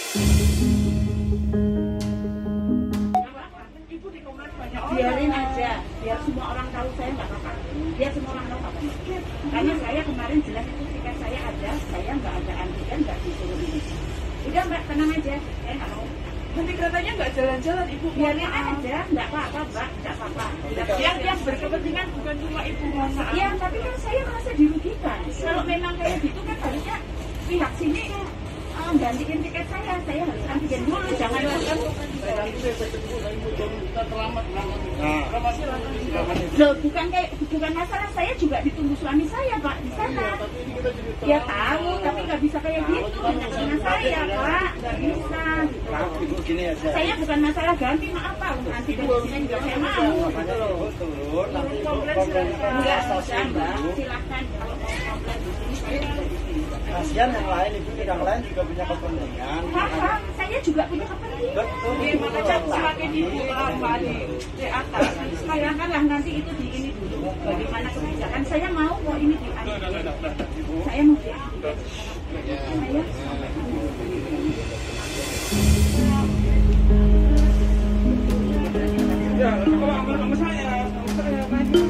Ibu di komnas banyak orang. Biarin aja, biar semua orang tahu saya nggak apa-apa. Biar semua orang tahu apa. Karena saya kemarin jelas itu tiket saya ada, saya nggak ada antigen, nggak disuruh ini. Udah Mbak, tenang aja, saya nggak mau. Nanti katanya nggak jalan-jalan Ibu. Biarin aja, nggak apa-apa Mbak, nggak apa-apa. Yang berkepentingan bukan cuma Ibu, mohon maaf. Ya, tapi kan saya merasa dirugikan. Kalau memang kayak gitu kan harusnya pihak sini gantiin tiket saya harus antigen dulu, jangan langsung. Loh, bukan masalah, saya juga ditunggu suami saya Pak di sana. Dia tahu, tapi nggak bisa kayak gitu dengan saya Pak, nggak bisa. Saya bukan masalah ganti, maaf Pak, antigen di sini juga saya mau. Enggak, Mbak, silahkan kalau mau komplain di sini saya juga di sini. Kasihan yang lain, ibu yang lain juga punya kepentingan. Paham, saya juga punya kepentingan. Betul. Makanya semakin Ibu lama di atas. Sayangkanlah nanti itu di ini dulu. Bagaimana kebijakan? Saya mau kok ini di saya mau di saya. Ya, kalau sama saya maju.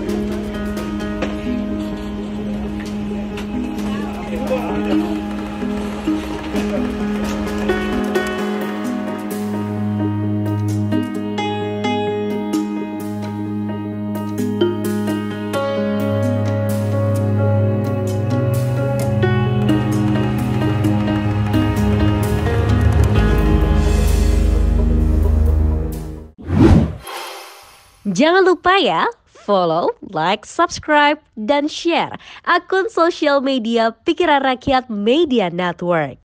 Jangan lupa ya, follow, like, subscribe, dan share akun sosial media Pikiran Rakyat Media Network.